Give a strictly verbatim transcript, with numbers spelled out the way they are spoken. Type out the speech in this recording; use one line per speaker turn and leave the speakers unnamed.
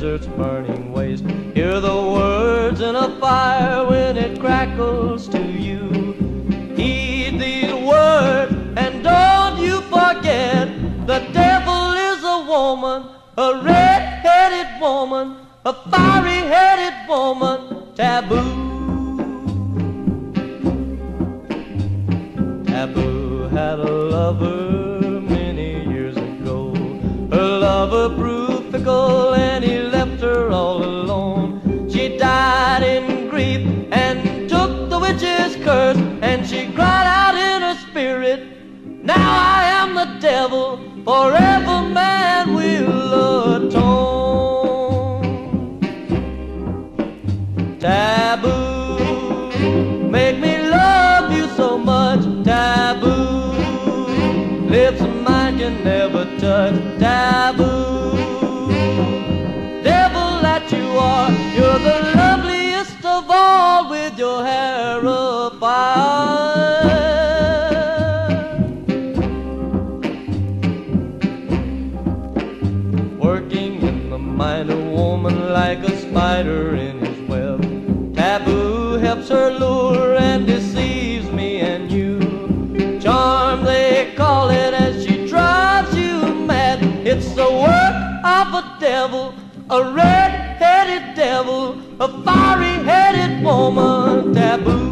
desert's burning waste. Hear the words in a fire when it crackles to you. Heed these words and don't you forget, the devil is a woman, a red-headed woman, a fiery-headed woman. Taboo. Taboo had a lover many years ago. Her lover proved fickle and he left her all alone. She died in grief and took the witch's curse, and she cried out in her spirit, now I am the devil, forever man will atone. Taboo, make me love you so much. Taboo, lips of mine can never touch. Taboo, devil that you are, you're the loveliest of all with your hair of fire. Working in the mind of woman like a spider in his web, taboo helps her lure and deceives me and you. Charm they call it as she drives you mad. It's the work of a devil, a red-headed devil, a fiery-headed woman. Taboo.